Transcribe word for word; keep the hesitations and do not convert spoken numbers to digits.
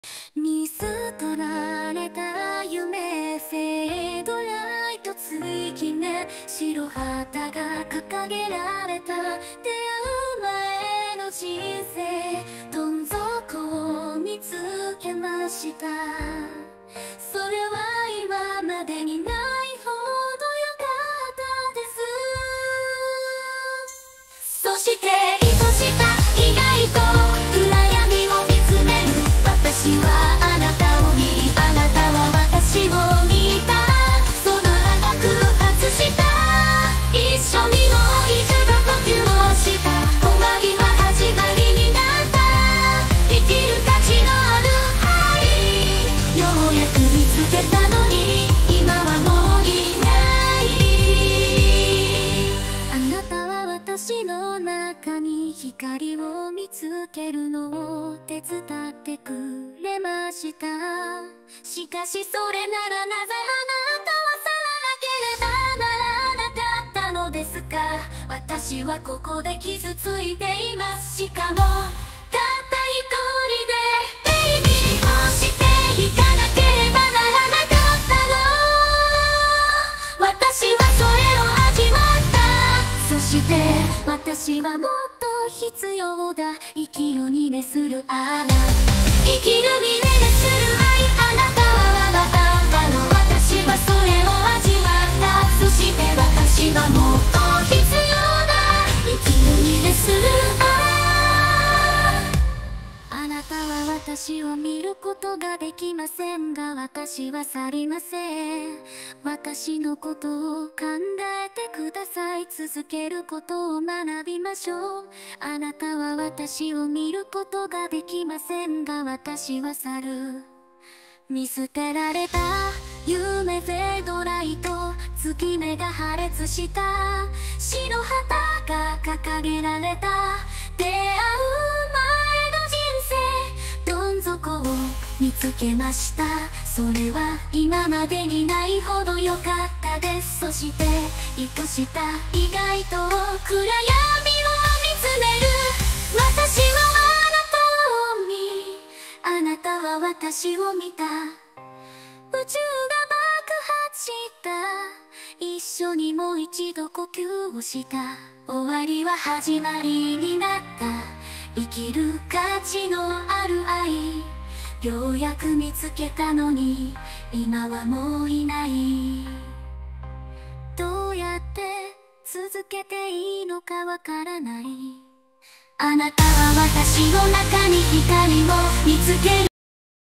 見捨てられた夢、フェードライト追記ね、白旗が掲げられた出会う前の人生、どん底を見つけました。それは今までにないほど良かったです。そして愛した意外と暗闇を見つめる私はあなたを見、あなたは私を見た。その甘く外した一緒にもう一度呼吸をした。終わりは始まりになった。生きる価値のある愛、ようやく見つけたのに今はもういない。あなたは私の中に光を見つけるのを手伝ってくれました。しかしそれならなぜあなたは去らなければならなかったのですか。私はここで傷ついています。しかもたった一人でベイビーをしていかなければならなかったの。私はそれを味わった。そして私はもっと必要だ。生きるに熱するあなた、生きるに熱する愛、あなたはあなたの私はそれを味わった。そして私はもっと必要だ。生きるに熱する愛、あなたは私を見ることができませんが私は去りません。私のことを考えてください。続けることを学びましょう。あなたは私を見ることができませんが私は去る。見捨てられた夢、フェードライト月目が破裂した。白旗が掲げられた。出会う前の人生、どん底を見つけました。それは今までにないほど良かったです。そして愛した意外と暗闇を見つめる私はあなたを見、あなたは私を見た。宇宙が爆発した。一緒にもう一度呼吸をした。終わりは始まりになった。生きる価値のある愛、ようやく見つけたのに今はもういない。どうやって続けていいのかわからない。あなたは私の中に光を見つける